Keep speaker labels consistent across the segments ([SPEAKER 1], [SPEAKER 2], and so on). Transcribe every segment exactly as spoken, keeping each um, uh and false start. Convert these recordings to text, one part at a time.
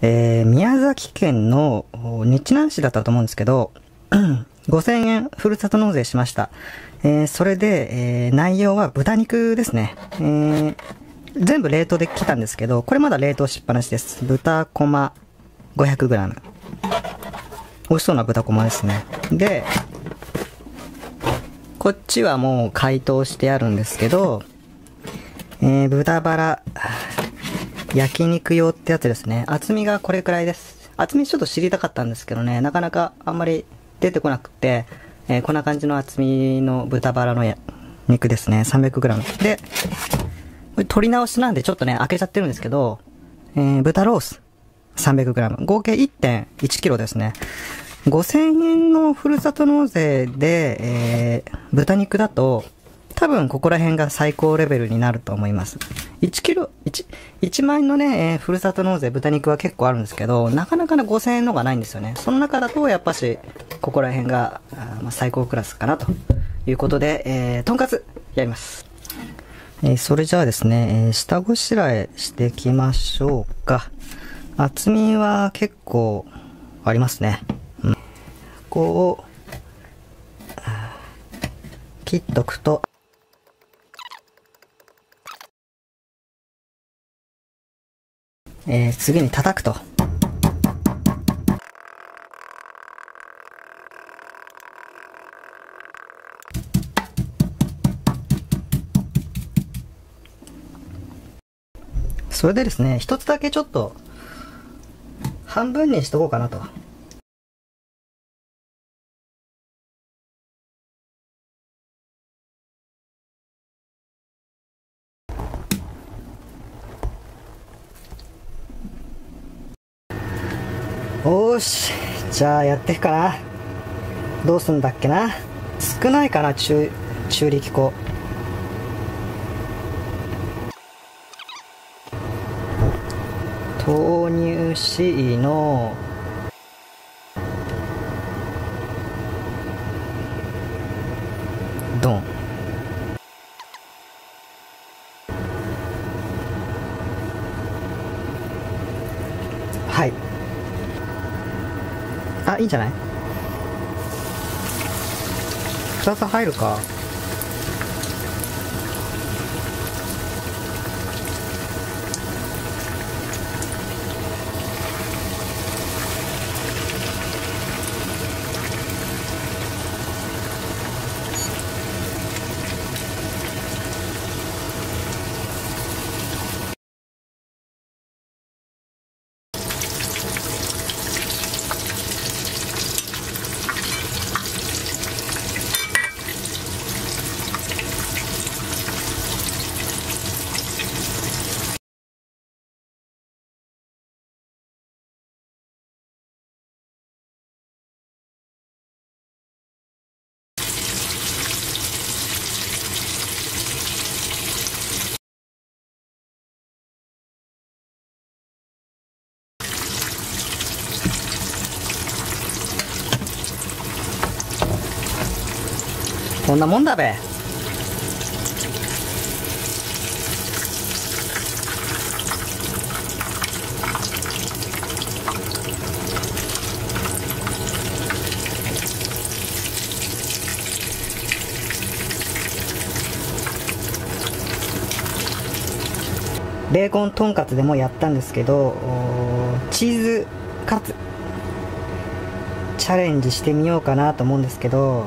[SPEAKER 1] えー、宮崎県の日南市だったと思うんですけど、ごせんえんふるさと納税しました。えー、それで、えー、内容は豚肉ですね。えー、全部冷凍で来たんですけど、これまだ冷凍しっぱなしです。豚こま ごひゃくグラム。美味しそうな豚こまですね。で、こっちはもう解凍してあるんですけど、えー、豚バラ、焼肉用ってやつですね。厚みがこれくらいです。厚みちょっと知りたかったんですけどね、なかなかあんまり出てこなくて、えー、こんな感じの厚みの豚バラの肉ですね。さんびゃくグラム。で、これ取り直しなんでちょっとね、開けちゃってるんですけど、えー、豚ロース さんびゃくグラム。合計 いってんいちキロですね。ごせんえんのふるさと納税で、えー、豚肉だと、多分ここら辺が最高レベルになると思います。いちキロ、1、いちまん円のね、えー、ふるさと納税豚肉は結構あるんですけど、なかなかねごせんえんのがないんですよね。その中だとやっぱし、ここら辺が、あまあ、最高クラスかなということで、えー、とんかつやります。えー、それじゃあですね、えー、下ごしらえしていきましょうか。厚みは結構ありますね。うん、こう、切っとくと、えー、次に叩くと。それでですね、一つだけちょっと半分にしとこうかなと。おーし、じゃあやっていくかな。どうすんだっけな。少ないかな、中、中力粉。投入しの、ドン。はい。あ、いいんじゃない？ふたつ入るか。こんなもんだべ。ベーコンとんかつでもやったんですけど、チーズカツチャレンジしてみようかなと思うんですけど、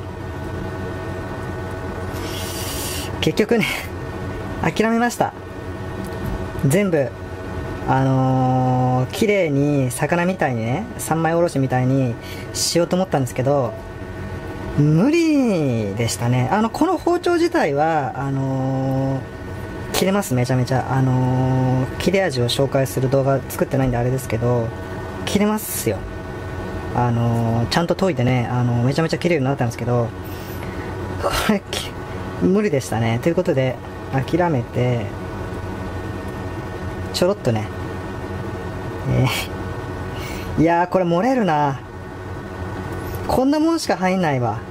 [SPEAKER 1] 結局ね諦めました。全部あのー、綺麗に魚みたいにね、三枚おろしみたいにしようと思ったんですけど、無理でしたね。あのこの包丁自体はあのー切れます。めちゃめちゃあのー、切れ味を紹介する動画作ってないんであれですけど、切れますよ。あのー、ちゃんと研いでね、あのー、めちゃめちゃ切れるようになったんですけど、これ無理でしたね。ということで諦めて、ちょろっとね、えー、いやーこれ漏れるな。こんなもんしか入んないわ。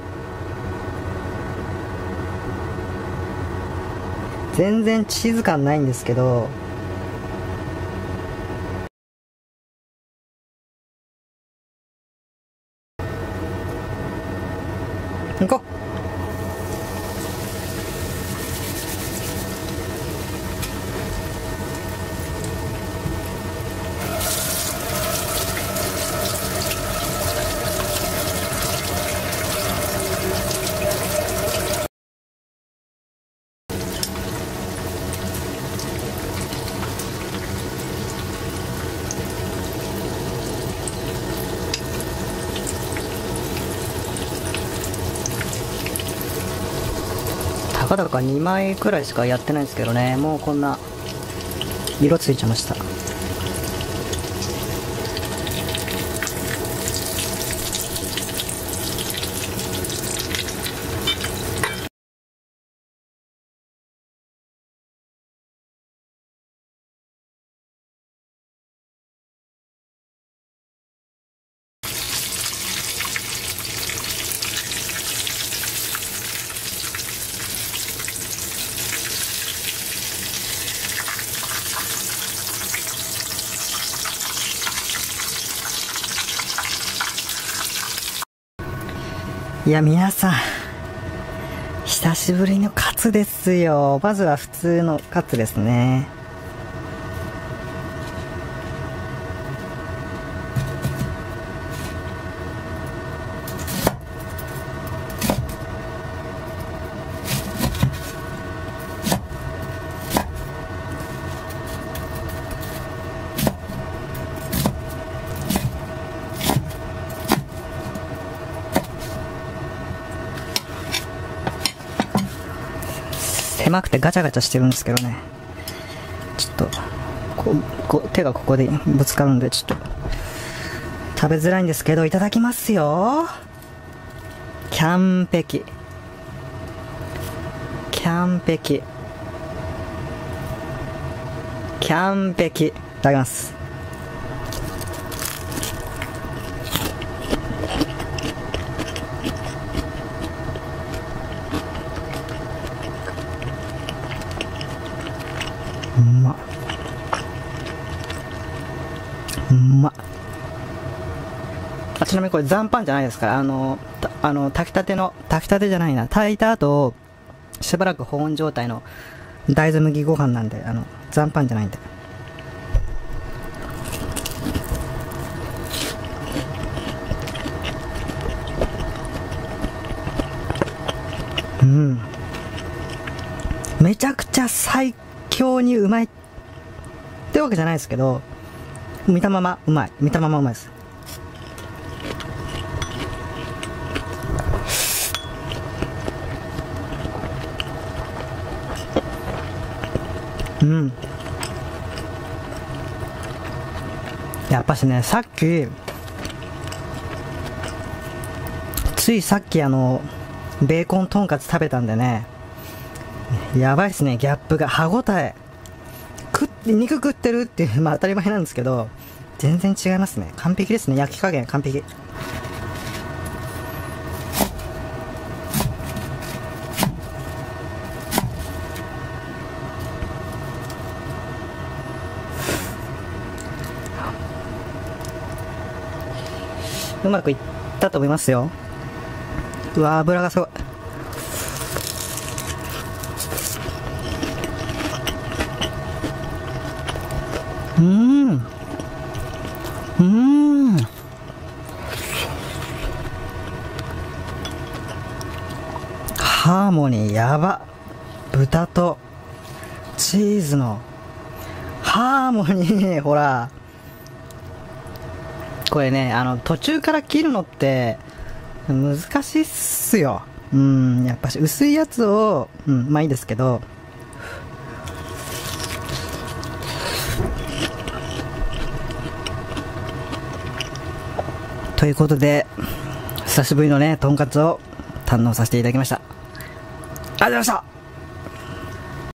[SPEAKER 1] 全然チーズ感ないんですけど、 ただかにまいくらいしかやってないんですけどね、もうこんな色ついちゃいました。いや、皆さん、久しぶりのカツですよ。まずは普通のカツですね。狭くてガチャガチャしてるんですけどね、ちょっとこうこう手がここでぶつかるんでちょっと食べづらいんですけど、いただきますよ。完璧完璧完璧。いただきます。うまっうまっ。あ、ちなみにこれ残飯じゃないですから、あのあの炊きたての炊きたてじゃないな炊いた後しばらく保温状態の大豆麦ご飯なんで、あの残飯じゃないんで。うん、めちゃくちゃ最強にうまいってわけじゃないですけど、見たままうまい見たままうまいです。うん、やっぱしね、さっきついさっきあのベーコンとんかつ食べたんでね、やばいっすね、ギャップが。歯ごたえ食って肉食ってるっていう、まあ当たり前なんですけど、全然違いますね。完璧ですね、焼き加減完璧。うまくいったと思いますよ。うわ、油がすごい。うーんうーんハーモニーやば。豚とチーズのハーモニーほら、これね、あの途中から切るのって難しいっすよ。うん、やっぱし薄いやつを、うん、まあいいですけど、ということで久しぶりのねとんかつを堪能させていただきました。ありがとうございました。